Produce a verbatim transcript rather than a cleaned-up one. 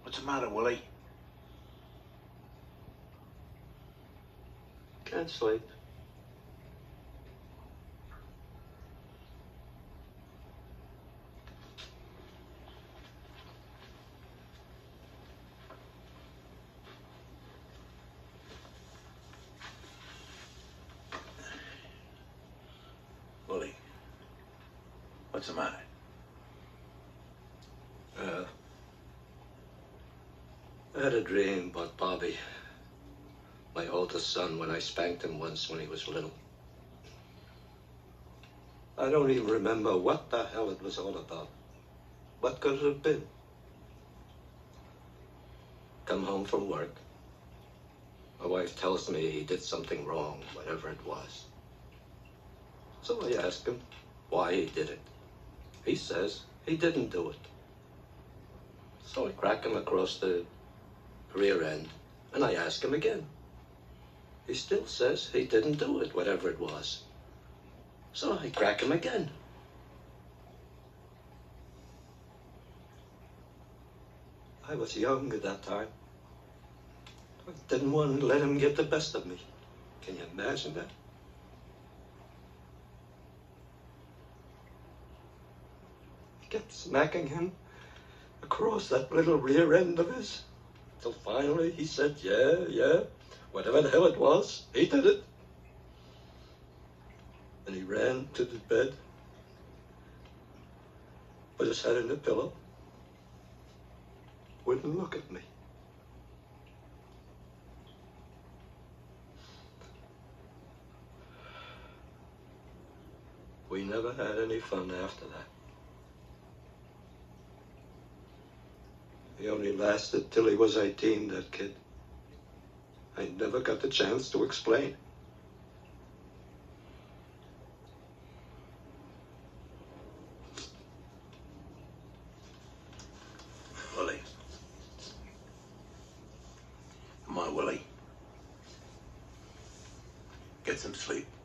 What's the matter, Willie? Can't sleep. Willie, what's the matter? Uh, I had a dream about Bobby, my oldest son, when I spanked him once when he was little. I don't even remember what the hell it was all about. What could it have been? Come home from work. My wife tells me he did something wrong, whatever it was. So I ask him why he did it. He says he didn't do it. So I crack him across the rear end, and I ask him again. He still says he didn't do it, whatever it was. So I crack him again. I was young at that time. I didn't want to let him get the best of me. Can you imagine that? I kept smacking him across that little rear end of his, till finally he said, yeah, yeah, whatever the hell it was, he did it. And he ran to the bed, put his head in the pillow, wouldn't look at me. We never had any fun after that. He only lasted till he was eighteen, that kid. I never got the chance to explain. Willie. Come on, Willie. Get some sleep.